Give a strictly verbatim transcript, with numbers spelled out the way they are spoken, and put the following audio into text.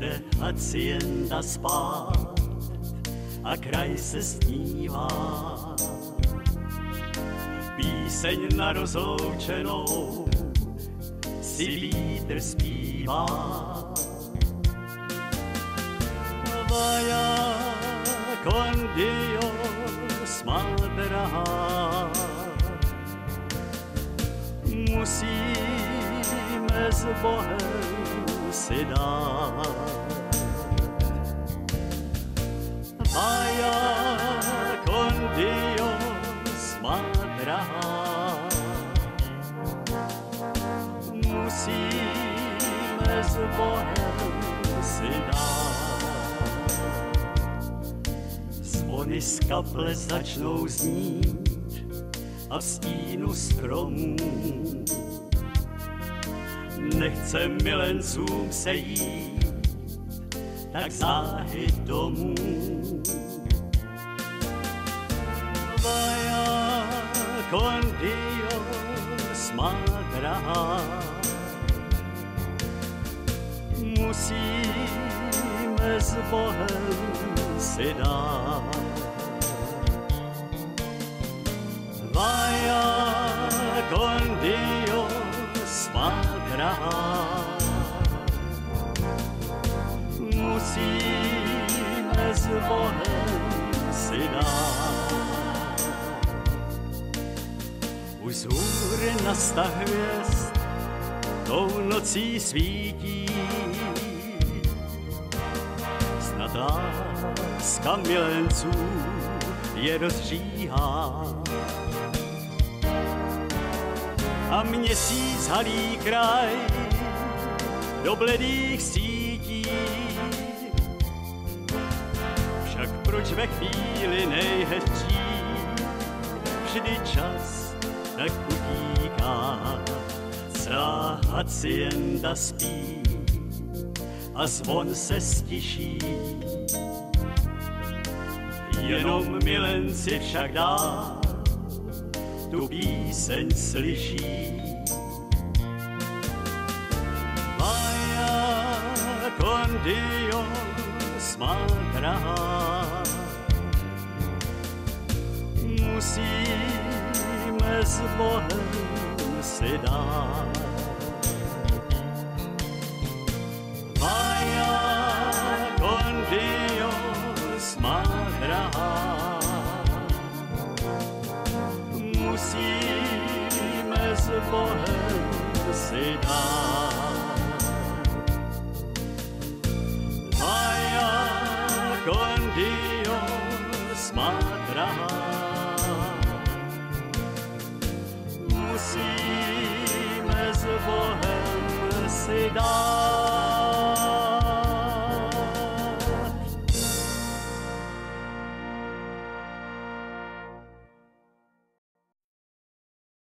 jde hacienda spát a kraj se snívá. Píseň na rozloučenou si vítr zpívá. Vaya con Dios, má drahá, musíme s Bohem si dát. Vaya con Dios, má drahá, musíme s Bohem si dát. Zvony z kaple začnou znít a v stínu stromů nechce milencům sejít, tak záhy domů. Vaya con Dios, má drahá, musíme s Bohem si dát. Vaya con Dios, má drahá, musíme s Bohem si dát. Už z hůr na sta hvězd tou nocí svítí, snad láska milenců je rozříhá. A měsíc halí kraj do bledých sítí. Však proč ve chvíli nejhezčí vždy čas tak utíká? Celá hacienda spí a zvon se stiší. Jenom milenci však dál tu píseň slyší. Vaya con Dios, má drahá, musíme s Bohem si dát. Vaya con Dios, má drahá, musíme s Bohem si dát. Vaya con Dios, má drahá, musíme s Bohem si dát.